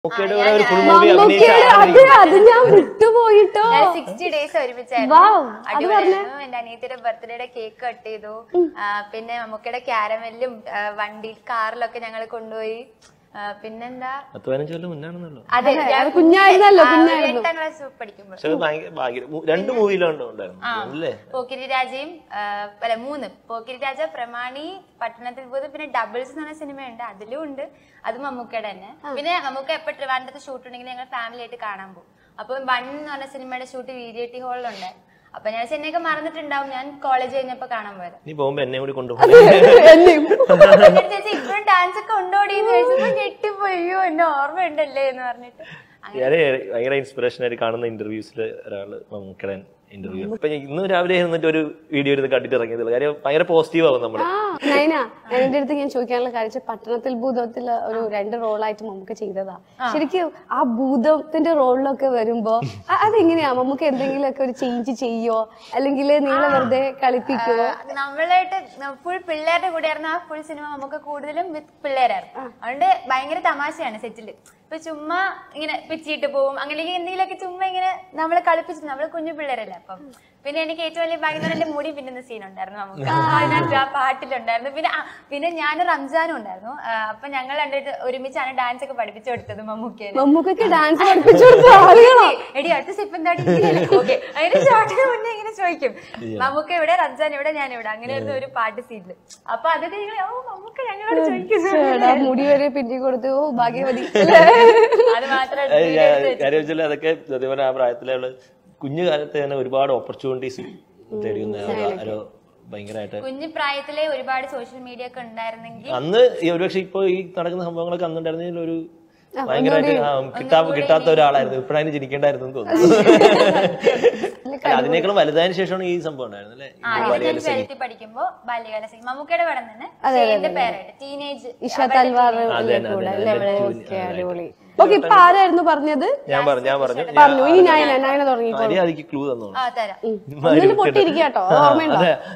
അത് ഞാൻ വിട്ടുപോയിട്ടോ. 60 days ഒരുമിച്ചായിരുന്നു. അടിപൊളിയായിരുന്നു. എന്റെ അനിയത്തിയുടെ ബർത്ത്ഡേയുടെ കേക്ക് കട്ട് ചെയ്തു. പിന്നെ മമ്മൂക്കയുടെ ക്യാരമലും വണ്ടി കാറിലൊക്കെ ഞങ്ങൾ കൊണ്ടുപോയി. പിന്നെന്താ 15 കൊല്ലം മുന്നാണെന്നല്ലോ. അതെ, കുഞ്ഞായിരുന്നല്ലോ. 8ാം ക്ലാസ് പഠിക്കുമ്പോൾ. രണ്ട് മൂവിയിലുണ്ടായിരുന്നു. പോക്കിരി രാജയും 3 പോക്കിരി രാജ, പ്രമാണി, പട്ടണത്തിൽ പോയത്, പിന്നെ ഡബിൾസ് എന്ന് പറഞ്ഞ സിനിമയുണ്ട്, അതിലും ഉണ്ട്. അത് മമ്മൂക്കയുടെ തന്നെ. പിന്നെ മമ്മൂക്ക എപ്പോ ട്രിവാൻഡ്രത്ത് ഷൂട്ട് ഉണ്ടെങ്കിൽ ഞങ്ങൾ ഫാമിലി ആയിട്ട് കാണാൻ പോകും. അപ്പൊ 1 എന്ന് പറഞ്ഞ സിനിമയുടെ ഷൂട്ട് VGT ഹാളിലുണ്ട്. അപ്പൊ ഞാൻ എന്നെയൊക്കെ മറന്നിട്ടുണ്ടാവും. ഞാൻ കോളേജ് കഴിഞ്ഞപ്പോ കാണാൻ പോയത്. നീ പോകുമ്പോ എന്നെ കൂടി കൊണ്ടുപോകും. ഇപ്പോഴും ഡാൻസ് ഒക്കെ ഉണ്ടോടിയെന്ന് ചോദിച്ചപ്പോ ഞെട്ടിപ്പോയോ, എന്നെ ഓർമ്മയുണ്ടല്ലേ എന്ന് പറഞ്ഞിട്ട്. ഭയങ്കര ഇൻസ്പിറേഷൻ ആയിട്ട് കാണുന്ന ഇന്റർവ്യൂസിൽ ഒരാള് മമ്മൂക്കയുടെ ഇന്റർവ്യൂ. ഇപ്പൊ ഇന്ന് രാവിലെ ഇരുന്നിട്ട് ഒരു വീഡിയോ ഇരുന്ന് കണ്ടിട്ട് ഇറങ്ങിയതുള്ളൂ. കാര്യം ഭയങ്കര പോസിറ്റീവ് ആവും നമ്മള്. നൈന, എന്റെ അടുത്ത് ഞാൻ ചോദിക്കാനുള്ള കാര്യം, പട്ടണത്തിൽ ഭൂതത്തിൽ ഒരു 2 റോളായിട്ട് മമ്മൂക്ക ചെയ്തതാ. ശരിക്കും ആ ഭൂതത്തിന്റെ റോളിലൊക്കെ വരുമ്പോ അതെങ്ങനെയാ? മമ്മൂക്ക എന്തെങ്കിലുമൊക്കെ ഒരു ചേഞ്ച് ചെയ്യോ, അല്ലെങ്കിൽ നിങ്ങളെ വെറുതെ കളിപ്പിക്കുവോ? നമ്മളായിട്ട് ഫുൾ പിള്ളേരുടെ കൂടെ ആയിരുന്നു ആ ഫുൾ സിനിമ. നമുക്ക് കൂടുതലും വിത്ത് പിള്ളേരായിരുന്നു. അതുകൊണ്ട് ഭയങ്കര തമാശയാണ് സെറ്റില്. ഇപ്പൊ ചുമ്മാ ഇങ്ങനെ പിച്ചിട്ട് പോവും, അങ്ങനെ എന്തെങ്കിലുമൊക്കെ ചുമ്മാ ഇങ്ങനെ നമ്മളെ കളിപ്പിച്ചു. നമ്മള് കുഞ്ഞു പിള്ളേരല്ലേ. അപ്പം പിന്നെ എനിക്ക് ഏറ്റവും വലിയ ഭാഗ്യം എന്റെ മുടി പിന്നുന്ന സീൻ ഉണ്ടായിരുന്നു നമുക്ക്. അതിനകത്ത് ആ പാട്ടിലുണ്ടായിരുന്നു. പിന്നെ ഞാൻ റംസാനും ഉണ്ടായിരുന്നു. അപ്പൊ ഞങ്ങൾ രണ്ടിട്ട് ഒരുമിച്ചാണ് ഡാൻസ് ഒക്കെ പഠിപ്പിച്ചു കൊടുത്തത് മമ്മൂക്കയ്ക്ക്. ഡാൻസ് പഠിപ്പിച്ചു എടി അടുത്ത സ്റ്റെപ്പ് എന്താടി? ഓക്കെ, അതിന് ഷോട്ടിന് മുന്നേ ഇങ്ങനെ ചോദിക്കും, മമ്മൂക്ക ഇവിടെ, റംസാൻ ഇവിടെ, ഞാൻ ഇവിടെ. അങ്ങനെയായിരുന്നു ഒരു പാട്ട് സീനില്. അപ്പൊ അതൊക്കെ നിങ്ങൾ മമ്മൂക്ക ഞങ്ങളോട് ചോദിക്കുന്നു. മുടി വരെ പിന്നി കൊടുത്തു. ഭാഗ്യവതി. അത് മാത്രമല്ല, അതൊക്കെ ആ പ്രായത്തിലുള്ള കുഞ്ഞു കാലത്ത് തന്നെ ഒരുപാട് ഓപ്പർച്യൂണിറ്റീസ് തരുന്ന ഭയങ്കരമായിട്ട്. കുഞ്ഞു പ്രായത്തിലെ ഒരുപാട് സോഷ്യൽ മീഡിയ ഒക്കെ ഉണ്ടായിരുന്നെങ്കിൽ അന്ന് ഒരുപക്ഷെ ഇപ്പൊ ഈ നടക്കുന്ന സംഭവങ്ങളൊക്കെ അന്നുണ്ടായിരുന്നെങ്കിൽ ഒരു ഭയങ്കരമായിട്ട് കിട്ടാത്ത ഒരാളായിരുന്നു. ഇപ്പഴാണ് ജനിക്കേണ്ടായിരുന്നു തോന്നുന്നു. അതിനേക്കാളും വലുതായതിനു ശേഷമാണ് ഈ സംഭവം ഉണ്ടായിരുന്നത് അല്ലേ? പഠിക്കുമ്പോ ബാല്യകാല സിനിമ മമ്മൂക്കയുടെ പടം തന്നെ പേരായിട്ട് ടീനേജ് ഇഷ തൽവാർ. ഓക്കെ, ഇപ്പൊ ആരായിരുന്നു പറഞ്ഞത്? ഞാൻ പറഞ്ഞു. ഇനി ഞാൻ തുടങ്ങി. ക്ലൂ തന്നോ? പൊട്ടിയിരിക്കാട്ടോ, ഓർമ്മയുണ്ടോ?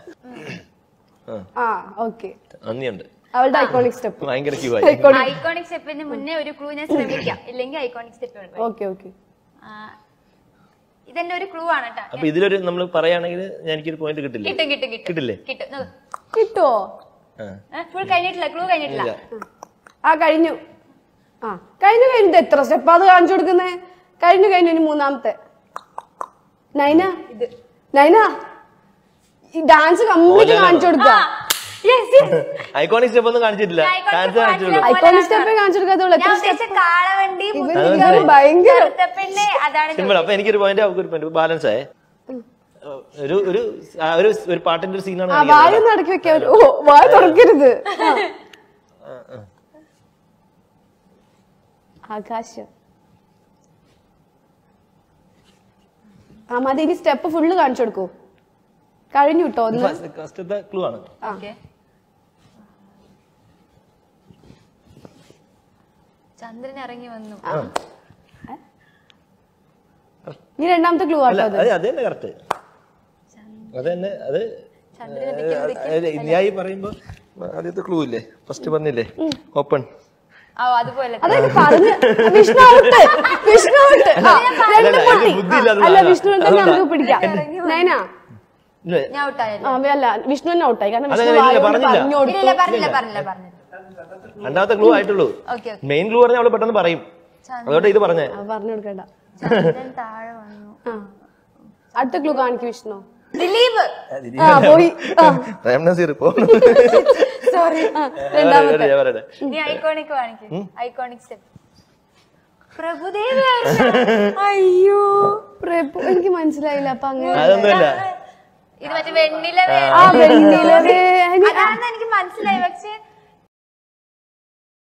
ഓക്കെ, നന്ദിയുണ്ട്. അവളുടെ ഐക്കോണിക് സ്റ്റെപ്പ്. ഭയങ്കര ഐക്കോണിക് സ്റ്റെപ്പിന് മുന്നേ ഒരു ക്ലൂ ഞാൻ ശ്രമിക്കാം, ഇല്ലെങ്കിൽ ഐക്കോണിക് സ്റ്റെപ്പ്. ഓക്കെ ഓക്കെ, ഇതെന്റെ ഒരു ക്ലൂ ആണ് കേട്ടോ. അപ്പൊ ഇതിലൊരു നമ്മൾ പറയുകയാണെങ്കിൽ എനിക്കൊരു പോയിന്റ് കിട്ടില്ലേ? കിട്ടില്ലേ? കിട്ടുവോ? ഫുൾ കഴിഞ്ഞിട്ടില്ല, ക്ലൂ കഴിഞ്ഞിട്ടില്ല. കഴിഞ്ഞു. കഴിഞ്ഞു. എത്ര സ്റ്റെപ്പ് അത് കാണിച്ചു കൊടുക്കുന്നേ? കഴിഞ്ഞു. ഇനി 3ാമത്തെ. നൈന ഈ ഡാൻസ് കംപ്ലീറ്റ് കാണിച്ചു കൊടുക്ക. ഐക്കോണിക് സ്റ്റെപ്പ് ഒന്നും കാണിച്ചിട്ടില്ല. ഐക്കോണിക് സ്റ്റെപ്പ് കാണിച്ചു കൊടുക്കാത്തുള്ളൂ. സിമ്പിൾ. അപ്പൊ എനിക്കൊരു പോയിന്റ് ബാലൻസ് ആയേ. ഒരു പാട്ടിന്റെ ഒരു സീനാണ്. വായ നടക്കി വെക്കാൻ. വായ തുറക്കരുത്. ആകാശം. മതി. ഇനി സ്റ്റെപ്പ് ഫുള്ള് കാണിച്ചു കൊടുക്കൂ. കഴിഞ്ഞു കേട്ടോ. ക്ലൂ ആണ്. ചന്ദ്രൻ ഇറങ്ങി വന്നു. ഇനി 2ാമത്തെ ക്ലൂ ആണ്. അതന്നെ കറക്റ്റ്. അതന്നെ. അത് ഞാൻ പറയുമ്പോ ആദ്യത്തെ ക്ലൂ ഇല്ലേ? ഫസ്റ്റ് പറഞ്ഞില്ലേ? ഓപ്പൺ. അതുപോലെ വിഷ്ണു അല്ല, വിഷ്ണുവിനെ തന്നെ നമുക്ക് പിടിക്കാം. നൈന അല്ല, വിഷ്ണു തന്നെ ഔട്ടായി. കാരണം രണ്ടാമത്തെ ക്ലൂ ആയിട്ടുള്ളൂ. മെയിൻ ക്ലൂ പറഞ്ഞാൽ അവള് പെട്ടെന്ന് പറയും. അതോടെ ഇത് പറഞ്ഞു കൊടുക്കണ്ട. അടുത്ത ക്ലൂ കാണിക്കും വിഷ്ണു. ദിലീപ് പോയി. സോറി. Iconic step Prabhudeva. അയ്യോ, പ്രഭു എനിക്ക് മനസ്സിലായില്ല. അപ്പൊ അങ്ങനെ ഇത് മറ്റേ വെണ്ണിലവേ. അതാണെന്ന് എനിക്ക് മനസ്സിലായി. പക്ഷെ